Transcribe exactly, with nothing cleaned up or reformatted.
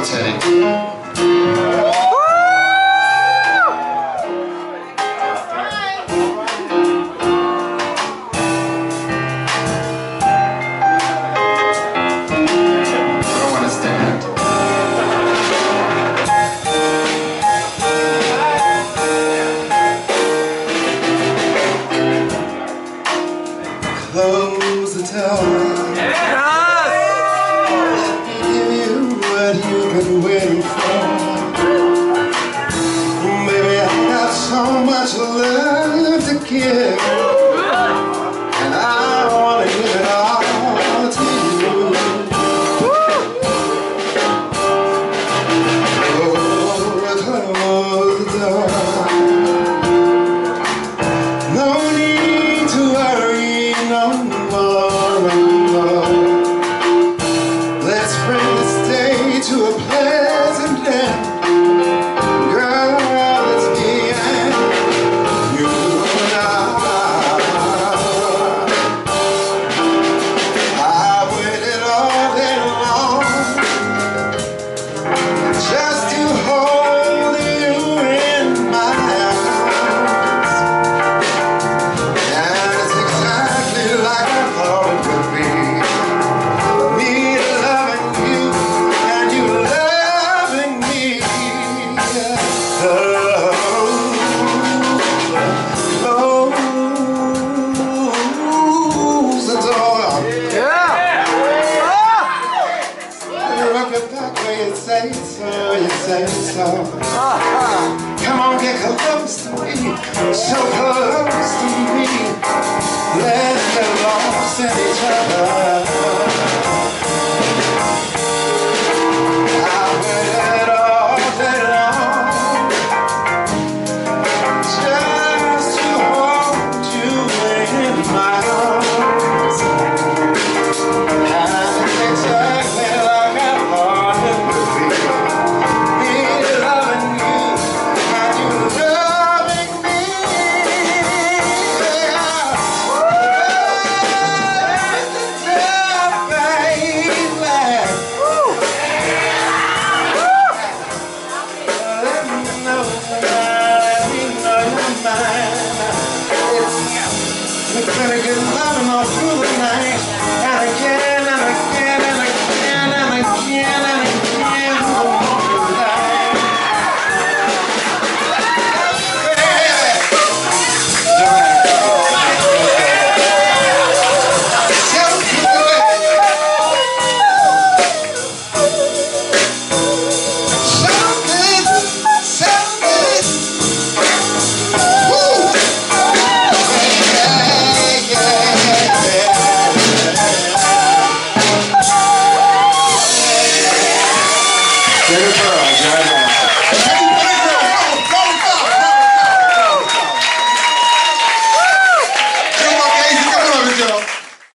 Teddy. Close the door. Yes! Let me give you what you've been waiting for. Baby, I got so much love to give, and I want to give it all to you. Oh, close the door. No need to worry no more, no more. Let's bring this day to a pleasant end. Girl, it's me and you and I. I waited all day long just to hold you in my arms. And it's exactly like I thought it would be. Me loving you and you loving me. Oh, close the door. Yeah. You rock it back where you say so, you say so. Come on, get close to me, so close to me. Let's get lost in each other.